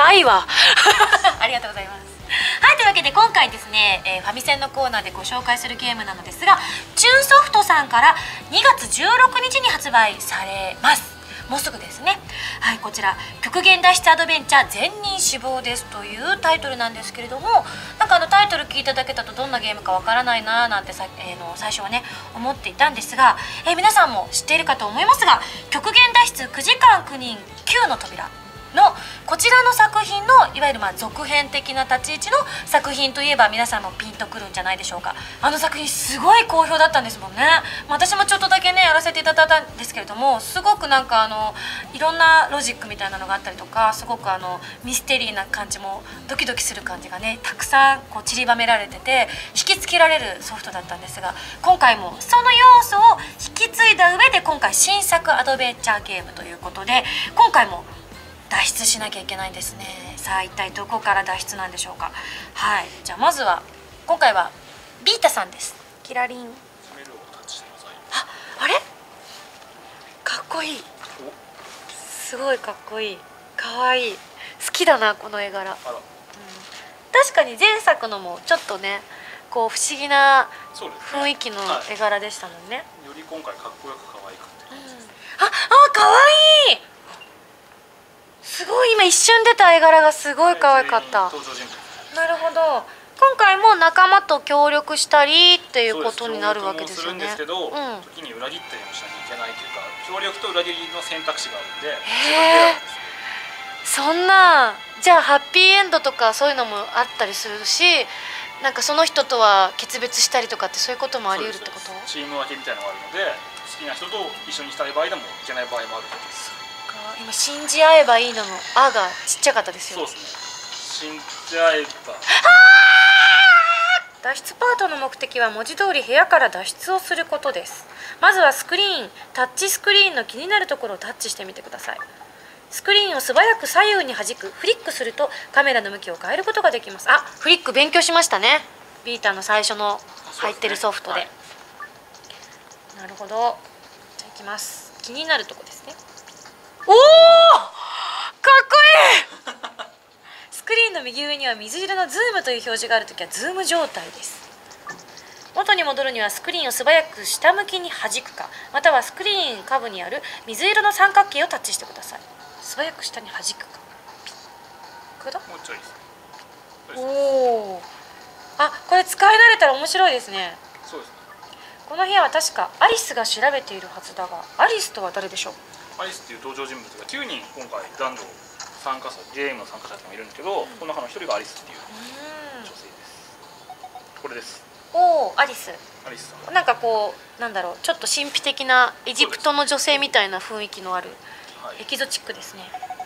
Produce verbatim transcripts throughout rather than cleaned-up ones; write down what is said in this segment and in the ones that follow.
ないわありがとうございます。はい、というわけで今回ですね、えー、ファミセンのコーナーでご紹介するゲームなのですが、チューンソフトさんからにがつじゅうろくにちに発売されます。もうすぐですね。はい、こちら極限脱出アドベンチャー善人死亡ですというタイトルなんですけれども、なんかあのタイトル聞いただけだとどんなゲームかわからないなーなんてさ、えー、の最初はね思っていたんですが、えー、皆さんも知っているかと思いますが、極限脱出くじかんくにんきゅうの扉のこちらの作品のいわゆるまあ続編的な立ち位置の作品といえば皆さんもピンとくるんじゃないでしょうか。あの作品すごい好評だったんですもんね。まあ、私もちょっとだけねやらせていただいたんですけれども、すごくなんかあのいろんなロジックみたいなのがあったりとか、すごくあのミステリーな感じもドキドキする感じがねたくさんこう散りばめられてて引きつけられるソフトだったんですが、今回もその要素を引き継いだ上で今回新作アドベンチャーゲームということで、今回も脱出しなきゃいけないんですね。さあ一体どこから脱出なんでしょうか。はい、じゃあまずは今回はビータさんです。キラリン。あ、あれかっこいい。すごいかっこいい。かわいい。好きだなこの絵柄。うん、確かに前作のもちょっとねこう不思議な雰囲気の絵柄でしたもんね。 より今回かっこよく可愛くて、うん、 ああかわいい。すごい今一瞬出た絵柄がすごい可愛かった。なるほど。今回も仲間と協力したりっていうことになるわけですよね。 そうです。協力もするんですけど、うん、時に裏切ったりもしなきゃいけないというか、協力と裏切りの選択肢があるんで。 へえ。そんな、じゃあハッピーエンドとかそういうのもあったりするし、なんかその人とは決別したりとかってそういうこともあり得るってこと？ チーム分けみたいなのがあるので、好きな人と一緒にしたい場合でもいけない場合もあるわけです。 今信じ合えばいいのの「あ」がちっちゃかったですよ。 そうですね。信じ合えば。 脱出パートの目的は文字通り部屋から脱出をすることです。まずはスクリーン、タッチスクリーンの気になるところをタッチしてみてください。スクリーンを素早く左右に弾く、フリックするとカメラの向きを変えることができます。あ、フリック勉強しましたね。ビータの最初の入ってるソフトで。なるほど。じゃあいきます。気になるとこですね。おお、かっこいいスクリーンの右上には水色のズームという表示があるときはズーム状態です。元に戻るにはスクリーンを素早く下向きに弾くか、またはスクリーン下部にある水色の三角形をタッチしてください。素早く下に弾くか。これだ。 もうちょいです。 おお。あ、これ使い慣れたら面白いですね。 そうですね。 この部屋は確かアリスが調べているはずだが、アリスとは誰でしょう？ アリスっていう登場人物がきゅうにん今回男女参加者、ゲームの参加者もいるんですけど、うん、この中のひとりがアリスっていう女性です。これです。 おお、アリス。 アリスさん。 なんかこうなんだろう、ちょっと神秘的なエジプトの女性みたいな雰囲気のある、はい、エキゾチックですね。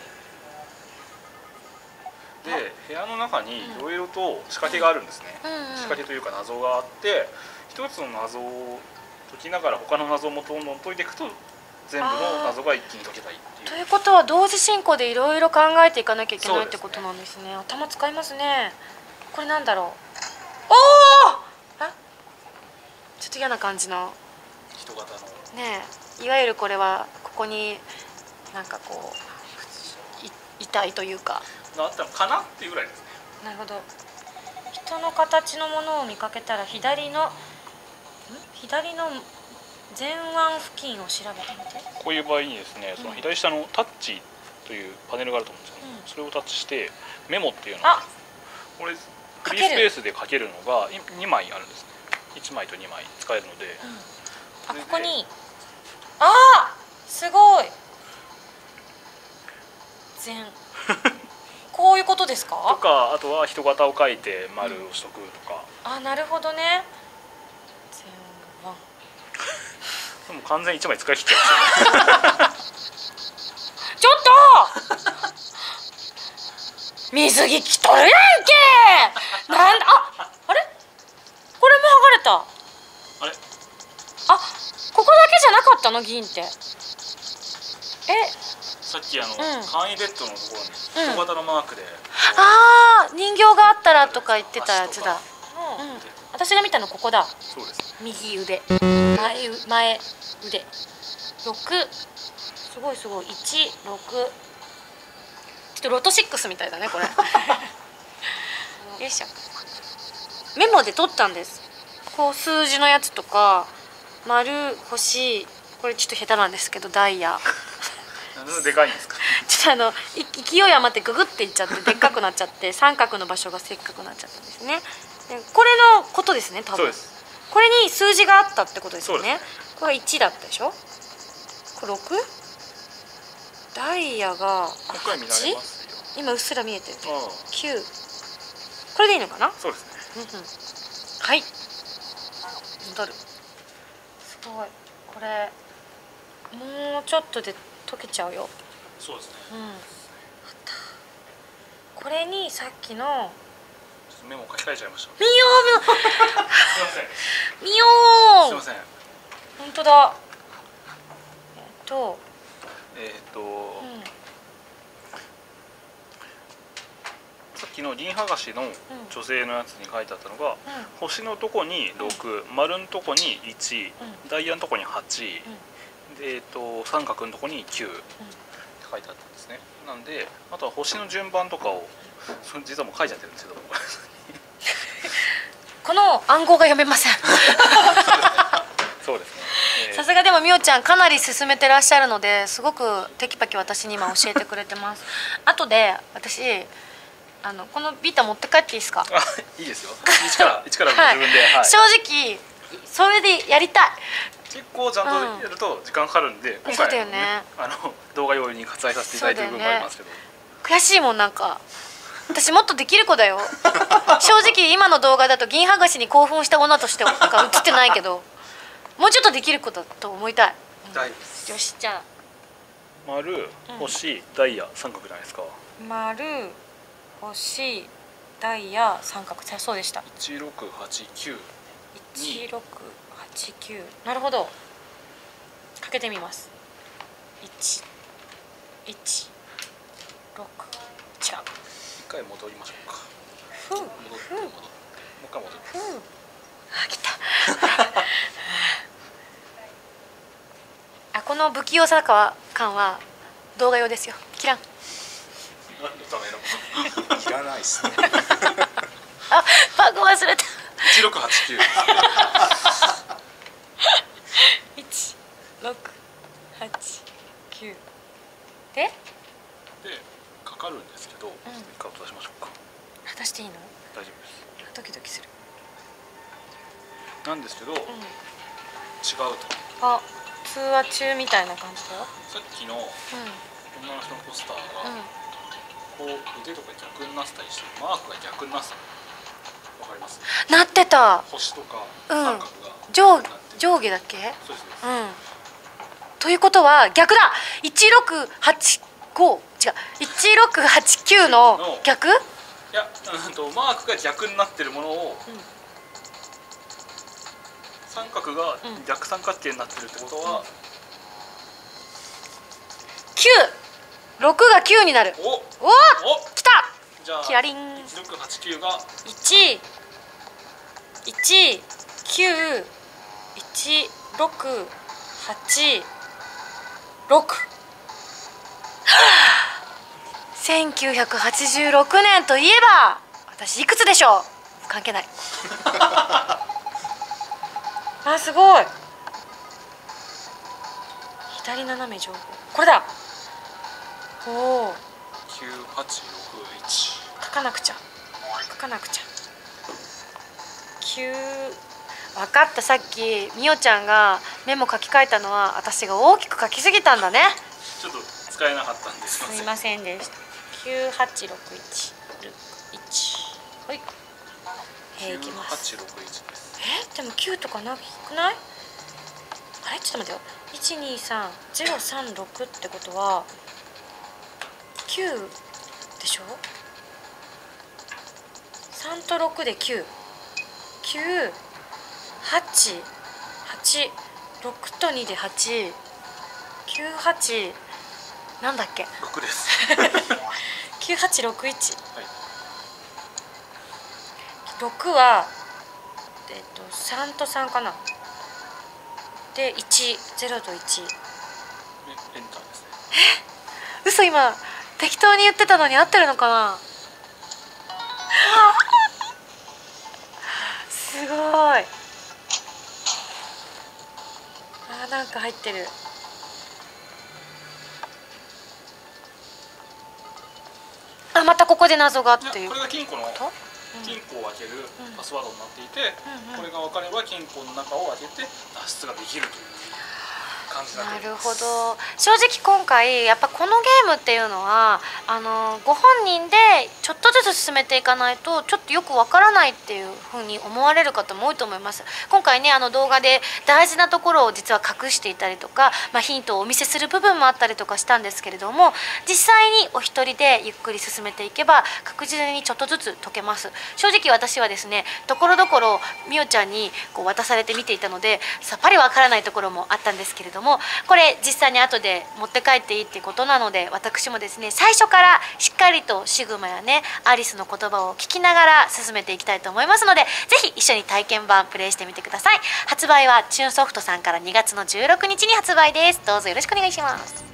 で、部屋の中にいろいろと仕掛けがあるんですね。うんうんうん、仕掛けというか謎があって、一つの謎を解きながら他の謎もどんどん解いていくと全部の謎が一気に解けたりっていう。ということは同時進行でいろいろ考えていかなきゃいけないってことなんですね。頭使いますね。これなんだろう。おお。あ、ちょっと嫌な感じの人型のねえ、いわゆるこれはここになんかこうい遺体というかあったのかなっていうぐらいですね。 なるほど。人の形のものを見かけたら左のん左の前腕付近を調べてみて。 こういう場合にですね、その左下のタッチというパネルがあると思うんですけど、うん、それをタッチしてメモっていうのがこれフリースペースで書けるのがにまいあるんですね。いちまいとにまい使えるので、 うん、あ、ここにあーすごい全こういうことですか？ とか、あとは人型を描いて丸をしとくとか、 うん、あ、なるほどね。 でも完全にいちまい使い切っちゃいましたちょっと水着着とるやんけなんだ、あ、あれこれも剥がれた。 あれ、 あ、ここだけじゃなかったの銀って。え、 さっきあの、うん、簡易ベッドのところに人型のマークで、うん、 ああ、人形があったらとか言ってたやつだ。うん、私が見たのここだ。 そうです。 右腕、前前腕、六、すごいすごい、一六。 っとロトシックスみたいだねこれよいしょ。メモで取ったんです。こう数字のやつとか丸星、これちょっと下手なんですけどダイヤなんででかいんですか。 ちょっとあのい勢い余ってググっていっちゃってでっかくなっちゃって三角の場所がせっかくなっちゃったんですね。でこれのことですね多分。 そうです。 これに数字があったってことですよね。 そうですね。 これいちだったでしょ。これろく、ダイヤがもう一回見られますよ。 今うっすら見えてる。 ああきゅう、これでいいのかな。 そうですね。 うんうん、はい戻る。すごいこれもうちょっとで溶けちゃうよ。 そうですね。 うん、あった。これにさっきのメモ書き換えちゃいました。 見ようすいません。 見よう。 すいません。 本当だ。えっとえっと、 うんさっきの銀剥がしの女性のやつに書いてあったのが、 うん星のとこにろく、丸のとこにいち、 うんダイヤのとこにはち、 うんで、えっと、三角のとこにきゅうって書いてあったんですね。なんであとは星の順番とかをそれ実はもう書いちゃってるんですけどこの暗号が読めませんそうですね。えーさすがでもみおちゃんかなり進めてらっしゃるのですごくテキパキ私に今教えてくれてます後で私あのこのビータ持って帰っていいですか。 あ、いいですよ。一から一からはい自分で、はい、 正直それでやりたい。 結構ちゃんとやると時間かかるんで、今そうだ回よねあの動画用に割愛させていただいてる部分もありますけど、 悔しいもんなんか私もっとできる子だよ正直今の動画だと銀剥がしに興奮した女としてなんか映ってないけどもうちょっとできる子だと思いたい。 大丈夫です。 よしじゃあ丸、星、ダイヤ、三角じゃないですか。 丸星ダイヤ三角、そうでした。 一六八九いちろくはちきゅう、なるほど。かけてみます。いちいちろく、違う。 一回戻りましょうか。 ふう戻ってふう戻ってもう一回戻ります。 ふう、あ、来たあ、この不器用さ感は動画用ですよ。切らん。 何のためのいらないっすね。 あ、番号忘れた。 一六八九いちろくはちきゅうででかかるんですけど、一回音出しましょうか。 果たしていいの？ 大丈夫です。 ドキドキする。 なんですけど、違うと。 あ、通話中みたいな感じだよ。 さっきの女の人のポスターが、 うんうん。 こう腕とか逆になってたりして、マークが逆になってたの。わかります？ なってた。 星とかうん三角が上上下だっけ？ そうですね。 うん。ということは逆だ。一六八五、違う。一六八九の逆？ いや、うんとマークが逆になってるものを、 うん三角がうん逆三角形になってるってことは、 九、六が九になる。 お、 おお、 お、 来た。 じゃあキラリン。 一六八九が一、一、九、一、六、八、六。千九百八十六年といえば、私いくつでしょう。関係ない。あ、すごい。左斜め上方。これだ。おお。 九八六一。 書かなくちゃ。書かなくちゃ。九。分かった。さっきみおちゃんがメモ書き換えたのは私が大きく書きすぎたんだね。 ちょっと使えなかったんです。 すいませんでした。九八六一一。はい。えー、いきます。 九八六一です。 え、でも九とかなくない？あれ、ちょっと待ってよ。一二三ゼロ三六ってことは九でしょ？三と六で九。九八八六と二で八。九八なんだっけ？ 六です。 九八六一。 はい。 六はえっと三と三かな。で一ゼロと一。 エンターですね。 嘘、今適当に言ってたのに合ってるのかな。すごい。あー、なんか入ってる。あ、またここで謎がっていう。 これが金庫の金庫を開けるパスワードになっていて、うん、これが分かれば金庫の中を開けて脱出ができるという感じになっています。 なるほど。正直今回やっぱこのゲームっていうのはあのご本人でちょっとずつ進めていかないとちょっとよくわからないっていうふうに思われる方も多いと思います。今回ねあの動画で大事なところを実は隠していたりとか、まあ、ヒントをお見せする部分もあったりとかしたんですけれども、実際にお一人でゆっくり進めていけば確実にちょっとずつ解けます。正直私はですねところどころみおちゃんにこう渡されて見ていたのでさっぱりわからないところもあったんですけれども、これ実際に後で持って帰っていいってことなので、私もですね最初からしっかりとシグマやねアリスの言葉を聞きながら進めていきたいと思いますので、ぜひ一緒に体験版プレイしてみてください。発売はチューンソフトさんからにがつのじゅうろくにちに発売です。どうぞよろしくお願いします。